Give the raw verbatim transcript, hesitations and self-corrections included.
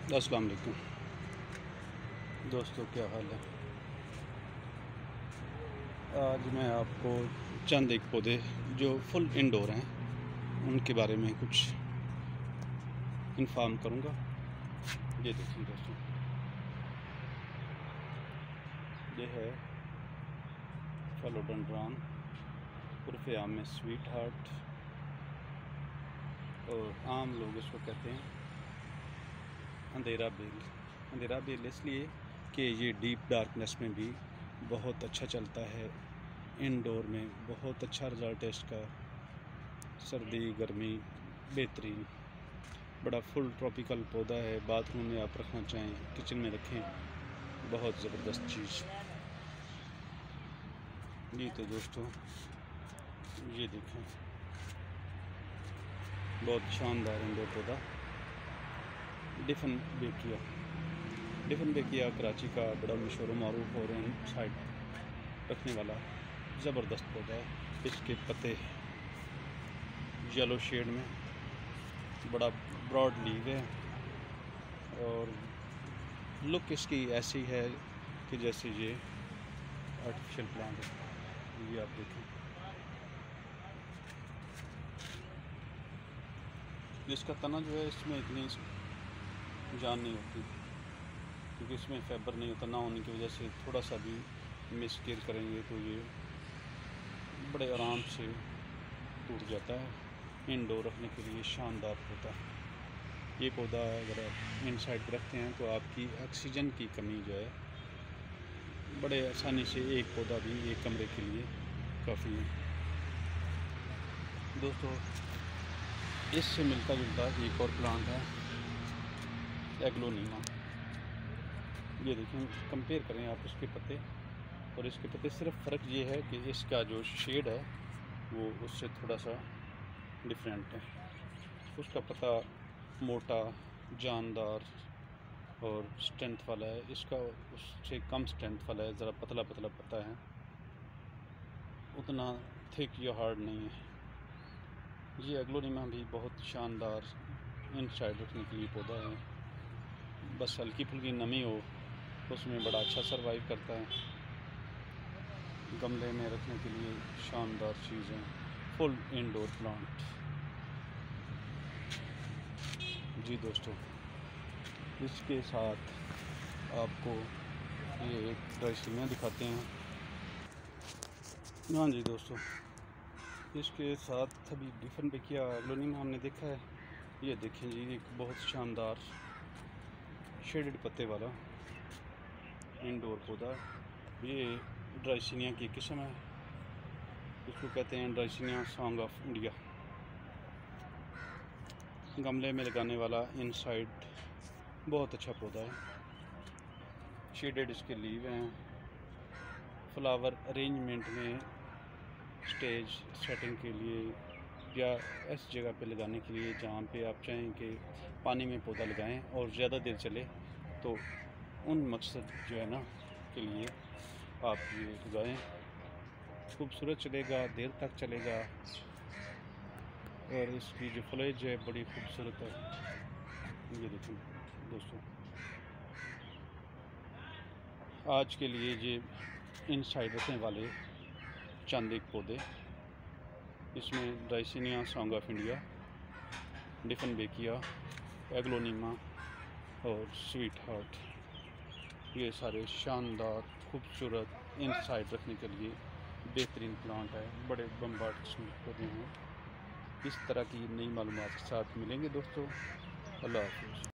अस्सलाम वालेकुम दोस्तों, क्या हाल है। आज मैं आपको चंद एक पौधे जो फुल इंडोर हैं उनके बारे में कुछ इन्फॉर्म करूंगा। ये देखिए दोस्तों, ये है फिलोडेंड्रॉन उर्फ आम में स्वीट हार्ट, और आम लोग इसको कहते हैं अंधेरा बेल। अंधेरा बेल इसलिए कि ये डीप डार्कनेस में भी बहुत अच्छा चलता है। इंडोर में बहुत अच्छा रिज़ल्ट है इसका, सर्दी गर्मी बेहतरीन। बड़ा फुल ट्रॉपिकल पौधा है, बाथरूम में आप रखना चाहें, किचन में रखें, बहुत ज़बरदस्त चीज़। जी तो दोस्तों, ये देखें, बहुत शानदार इंडोर पौधा डिफन बेकिया। डिफन बेकिया कराची का बड़ा मशहूर मारूफ और इन साइड रखने वाला ज़बरदस्त पौधा है। इसके पत्ते येलो शेड में, बड़ा ब्रॉड लीव है और लुक इसकी ऐसी है कि जैसे ये आर्टिफिशियल प्लांट है। ये आप देखें, इसका तना जो है इसमें इतनी जान नहीं होती क्योंकि इसमें फाइबर नहीं होता, ना होने की वजह से थोड़ा सा भी मिस केयर करेंगे तो ये बड़े आराम से टूट जाता है। इंडोर रखने के लिए शानदार होता है ये पौधा। अगर आप इन साइड रखते हैं तो आपकी ऑक्सीजन की कमी जो है बड़े आसानी से, एक पौधा भी एक कमरे के लिए काफ़ी है। दोस्तों, इससे मिलता जुलता एक और प्लांट है एग्लोनीमा। ये देखें, कंपेयर करें आप उसके पत्ते और इसके पत्ते, सिर्फ फ़र्क ये है कि इसका जो शेड है वो उससे थोड़ा सा डिफरेंट है। उसका पत्ता मोटा जानदार और स्ट्रेंथ वाला है, इसका उससे कम स्ट्रेंथ वाला है, ज़रा पतला पतला पत्ता है, उतना थिक या हार्ड नहीं है। ये एग्लोनीमा भी बहुत शानदार इन साइड रखने के लिए पौधा है। बस हल्की फुल्की नमी हो उसमें बड़ा अच्छा सरवाइव करता है। गमले में रखने के लिए शानदार चीज़ है, फुल इंडोर प्लांट। जी दोस्तों, इसके साथ आपको ये एक ड्राइसिनिया दिखाते हैं। हाँ जी दोस्तों, इसके साथ अभी डिफन बेकिया एग्लोनीमा हमने देखा है। ये देखें जी, एक बहुत शानदार शेडेड पत्ते वाला इंडोर पौधा। ये ड्राइसिनिया की किस्म है, इसको कहते हैं ड्राइसिनिया सॉन्ग ऑफ इंडिया। गमले में लगाने वाला इन साइड बहुत अच्छा पौधा है। शेडेड इसके लीव हैं। फ्लावर अरेंजमेंट में स्टेज सेटिंग के लिए या ऐसी जगह पे लगाने के लिए जहाँ पे आप चाहें कि पानी में पौधा लगाएं और ज़्यादा देर चले, तो उन मकसद जो है ना के लिए आप ये लगाएं। खूबसूरत चलेगा, देर तक चलेगा और इसकी जो फ्लेज है बड़ी खूबसूरत है। ये देखें दोस्तों, आज के लिए ये इन साइड रखने वाले चंद एक पौधे, इसमें dracaena song of India, dieffenbachia, aglaonema और स्वीट हार्ट, ये सारे शानदार खूबसूरत इन साइड रखने के लिए बेहतरीन प्लांट है। बड़े बम्बार्ड किस्म के पौधे हैं। इस तरह की नई मालूमात के साथ मिलेंगे दोस्तों। अल्लाह हाफ़िज़।